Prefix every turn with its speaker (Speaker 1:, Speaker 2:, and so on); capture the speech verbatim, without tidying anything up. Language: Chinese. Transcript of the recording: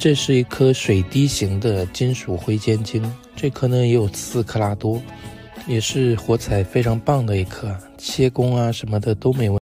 Speaker 1: 这是一颗水滴形的金属灰尖晶，这颗呢也有四克拉多，也是火彩非常棒的一颗，切工啊什么的都没问题。